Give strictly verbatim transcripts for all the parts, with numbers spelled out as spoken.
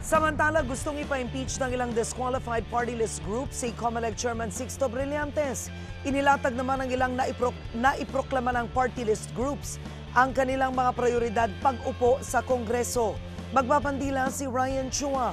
Samantala, gustong ipa-impeach ng ilang disqualified party list group si COMELEC Chairman Sixto Brillantes. Inilatag naman ng ilang naipro naiproklama ng party list groups ang kanilang mga prioridad pag-upo sa Kongreso. Magbabandila si Ryan Chua.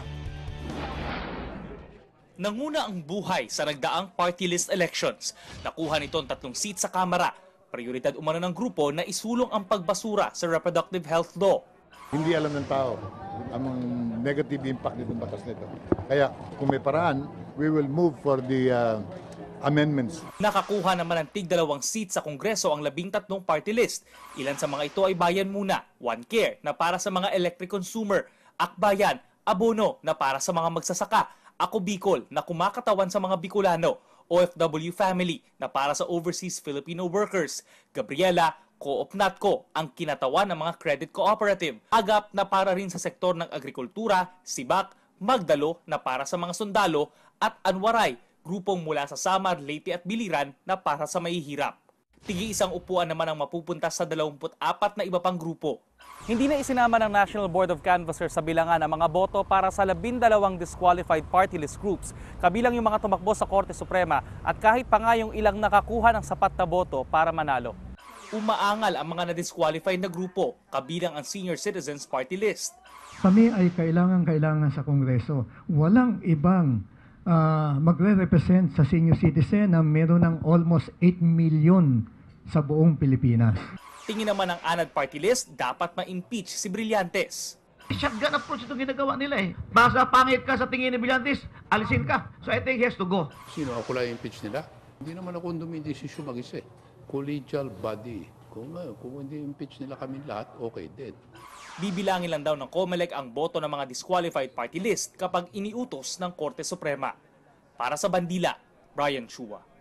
Nanguna ang buhay sa nagdaang party list elections. Nakuha nito ang tatlong seat sa Kamara. Prioridad umano ng grupo na isulong ang pagbasura sa reproductive health law. Hindi alam ng tao ang negative impact nitong batas nito. Kaya kung may paraan, we will move for the uh, amendments. Nakakuha naman ng tig dalawang seat sa Kongreso ang labing tatlong party list. Ilan sa mga ito ay Bayan Muna, One Care na para sa mga electric consumer, Akbayan, Abono na para sa mga magsasaka, Ako Bicol na kumakatawan sa mga Bicolano, O F W Family na para sa overseas Filipino workers, Gabriela, Co-op Natco ang kinatawan ng mga credit cooperative, Agap na para rin sa sektor ng agrikultura, Sibak, Magdalo na para sa mga sundalo at Anwaray, grupong mula sa Samar, Leyte at Biliran na para sa mahihirap. Tigi isang upuan naman ang mapupunta sa dalawampu't apat na iba pang grupo. Hindi na isinama ng National Board of Canvassers sa bilangan ang mga boto para sa labindalawang disqualified party list groups, kabilang yung mga tumakbo sa Korte Suprema at kahit pa nga yung ilang nakakuha ng sapat na boto para manalo. Umaangal ang mga na-disqualified na grupo, kabilang ang Senior Citizens Party List. Kami ay kailangan-kailangan sa Kongreso. Walang ibang uh, magre-represent sa senior citizen na meron ng almost eight million sa buong Pilipinas. Tingin naman ng ANAD Party List, dapat ma-impeach si Brillantes. Shotgun approach itong ginagawa nila eh. Basta pangit ka sa tingin ni Brillantes, alisin ka. So I think he has to go. Sino ako lang impeach nila? Hindi naman ako dumidesisyon mag-isa. Collegial body. Kung, uh, kung hindi impeach nila kami lahat, okay, dead. Bibilangin lang daw ng COMELEC ang boto ng mga disqualified party list kapag iniutos ng Korte Suprema. Para sa Bandila, Ryan Chua.